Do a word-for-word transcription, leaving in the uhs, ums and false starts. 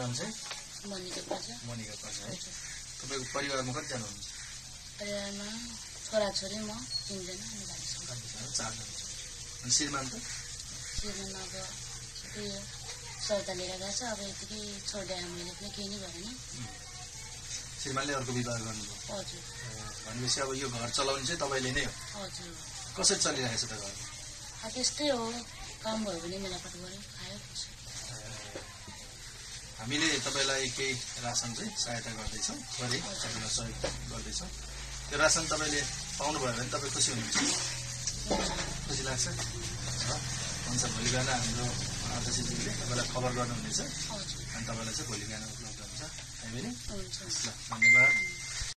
नाम चाहिँ मनिका पर्छ मनिका पर्छ है तपाईँको परिवारमा कतिजना हुनुहुन्छ परिवारमा छोराछोरी म तिनजना अनि भाइ छ चारजना छ अनि श्रीमान त श्रीमान अब उयो सौदा लिएर गएको छ अब यतिकै छोड्दै हामीले पनि केही नै गरेन श्रीमानले अर्को विवाह गर्नुभयो हजुर भनेपछि अब यो घर चलाउने चाहिँ तपाईँले नै हो हजुर कसरी चलिरहेको छ त घर अब त्यस्तै हो काम भयो भने मेलापट गऱ्यो खायो बस्यो हामीले तपाईँलाई केही रासन चाहिँ सहायता गर्दैछौँ गरे तपाईँलाई सहयोग गर्दैछौँ त्यो रासन तपाईँले पाउनुभयो भने तपाईँ खुसी हुनुहुन्छ खुसी लाग्छ हुन्छ भोलि बिहान हाम्रो अध्यक्षजीले तपाईँलाई खबर गर्नुहुनेछ अनि तपाईँलाई चाहिँ भोलि बिहान उपलब्ध हुन्छ हामीले ल धन्यवाद